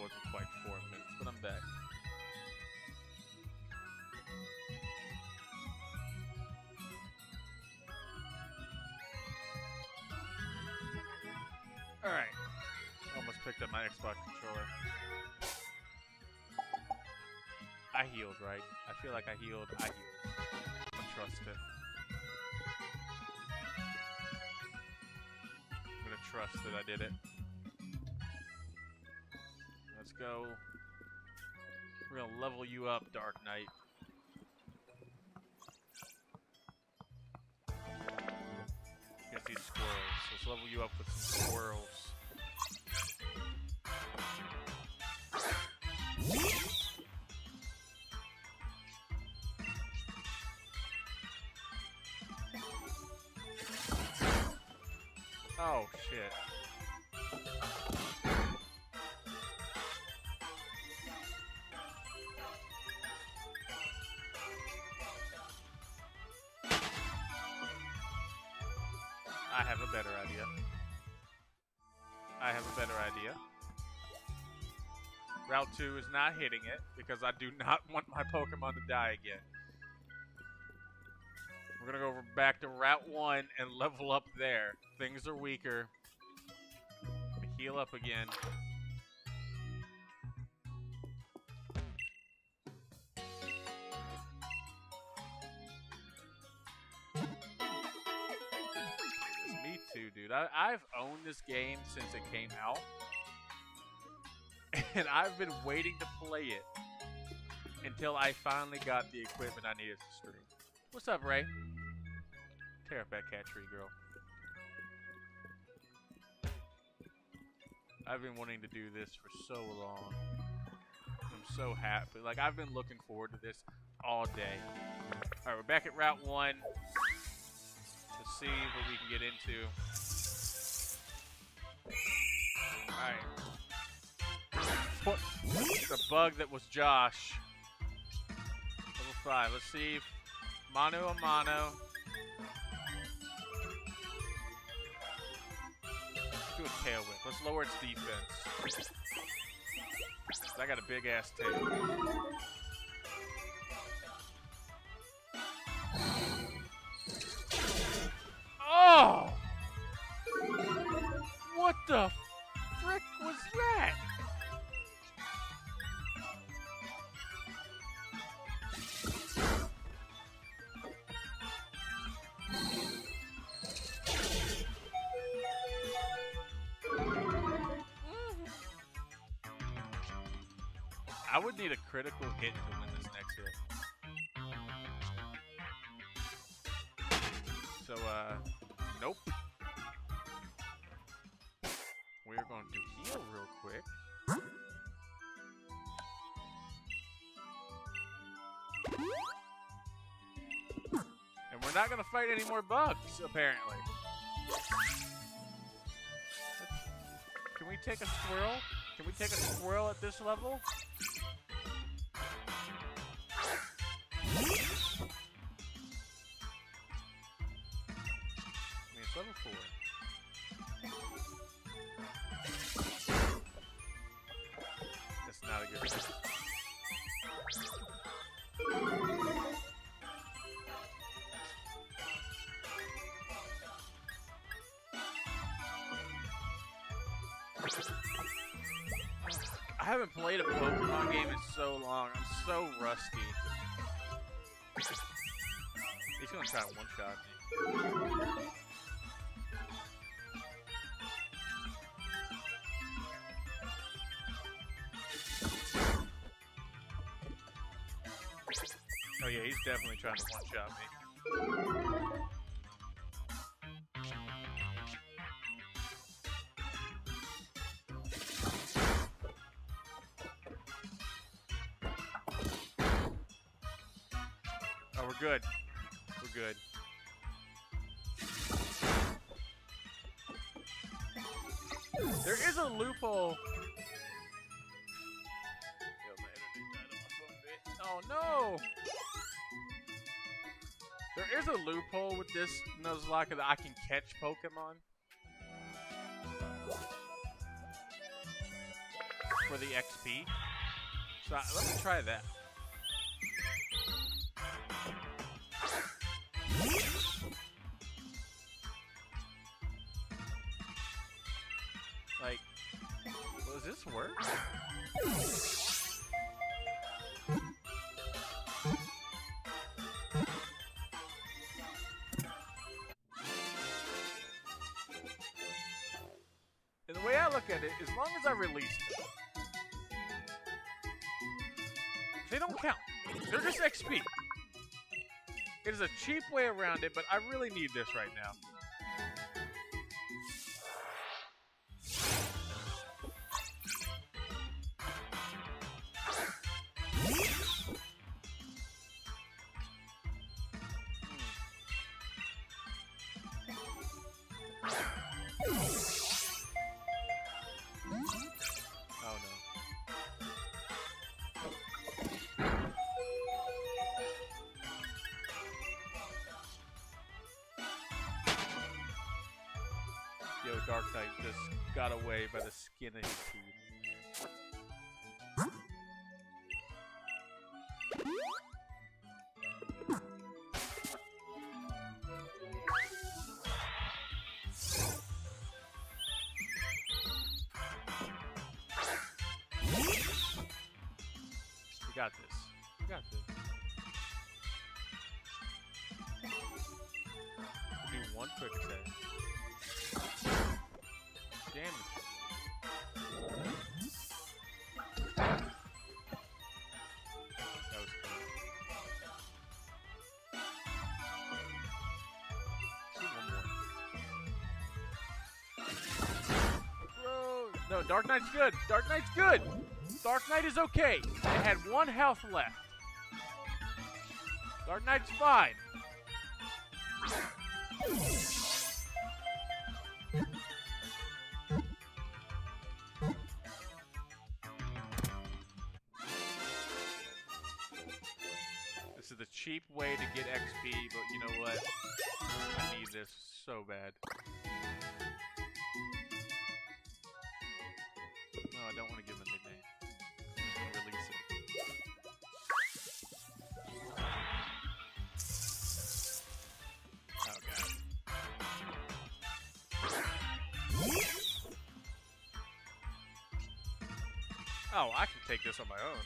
wasn't quite 4 minutes, but I'm back. Alright. Almost picked up my Xbox controller. I healed, right? I feel like I healed. I trust it. I'm gonna trust that I did it. Let's go. We're gonna level you up, Dark Knight. Against these squirrels. Let's level you up with some squirrels. Oh, shit. I have a better idea. I have a better idea. Route 2 is not hitting it because I do not want my Pokemon to die again. We're gonna go back to Route 1 and level up there. Things are weaker. Heal up again. Me too, dude. I've owned this game since it came out. And I've been waiting to play it until I finally got the equipment I needed to stream. What's up, Ray? Tear up that cat tree, girl. I've been wanting to do this for so long. I'm so happy. Like, I've been looking forward to this all day. Alright, we're back at Route 1. Let's see what we can get into. Alright. The bug that was Josh. Level 5. Let's see if mano a mano. Do a tail whip. Let's lower its defense. I got a big ass tail. Oh! What the frick was that? I would need a critical hit to win this next hit. So, nope. We're going to heal real quick. And we're not going to fight any more bugs, apparently. Can we take a squirrel? Can we take a squirrel at this level? I mean, it's level 4. That's not a good thing. I haven't played a Pokemon game in so long. I'm so rusty. He's gonna try to one-shot me. Oh yeah, he's definitely trying to one-shot me. Oh, we're good. We're good. There is a loophole. Oh no! There is a loophole with this Nuzlocke that I can catch Pokemon. for the XP. So let me try that. Like, does this work? And the way I look at it, as long as I release them, they don't count. They're just XP. It is a cheap way around it, but I really need this right now. Yo, Dark Knight just got away by the skin of his teeth. We got this. We got this. Do one quick attack. Damage. That was cool. See one more. Bro. No, Dark Knight's good. Dark Knight's good. Dark Knight is okay. It had 1 health left. Dark Knight's fine. This is the cheap way to get XP, but you know what? I need this so bad. No, I don't want to give him a nickname. I'm just going to release it. Oh, God. Oh, I can take this on my own.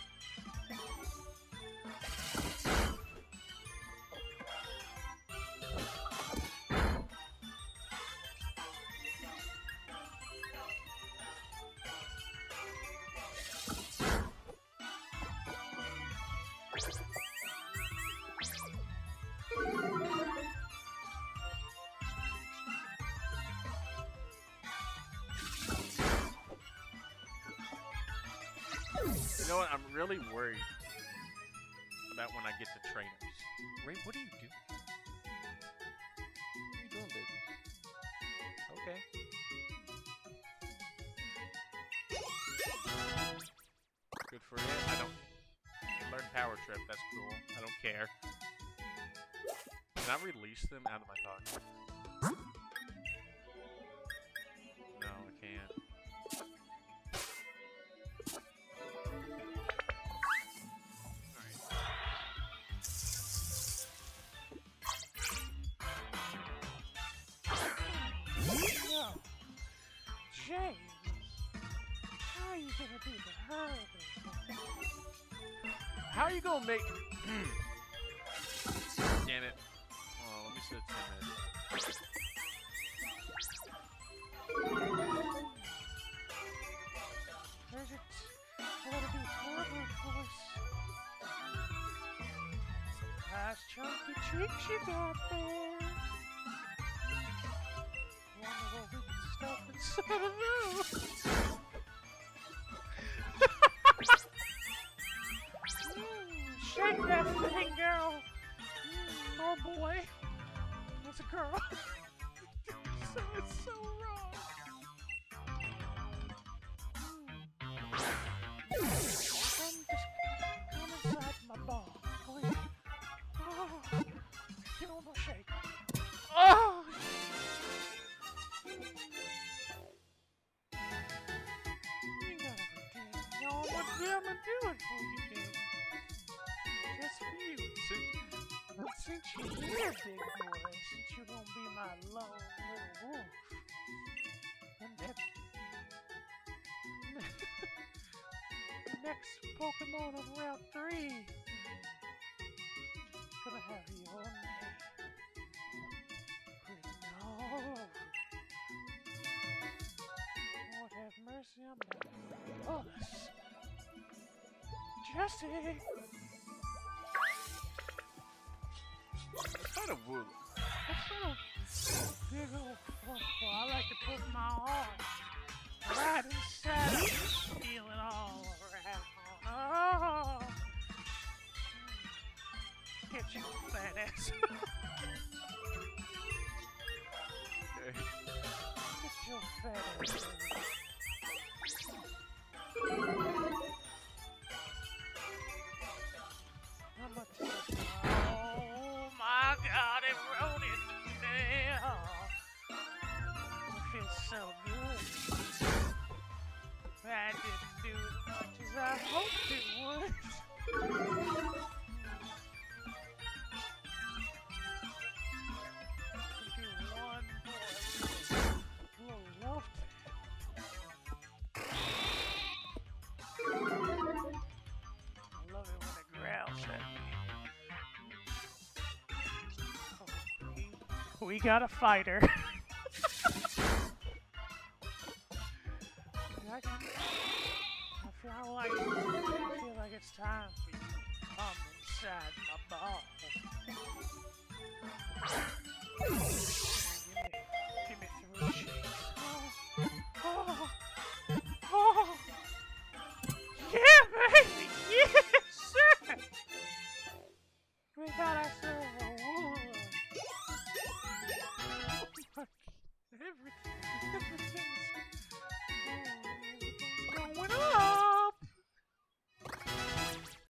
You know what? I'm really worried about when I get to trainers. Ray, what are you doing? What are you doing, baby? Okay. Good for it. I don't... Learn Power Trip. That's cool. I don't care. Can I release them out of my pocket? No, I can't. James, how are you gonna do the hurdle? How are you gonna make... Damn it. Oh, let me sit 10 minutes. There's a gotta be clever, of course. Some nice chunky cheeks you got there. Wonder what we can stuff inside of those. Shake that thing, girl. Oh boy, that's a girl. It's so wrong. Just come inside my ball, please. Oh, get on the shake. Oh! I'm gonna do it for you, baby. Just for you. Since you're here, big boy, since you're gonna be my lone little wolf, and that the next Pokemon on Route 3 gonna have your name written all over. Lord have mercy on us. Jesse! It's not a woolly. That's not a big old football. I like to put my arm right inside of it, feel it all around. Oh! Get you, fat ass. Okay. Get your fat ass. How much is it? Oh my God, it wrote it down. It feels so good. That didn't do as much as I hoped it would. Do one more little love I love it when it growls at me. Oh, we got a fighter. I feel like it's time for you to come inside my ball.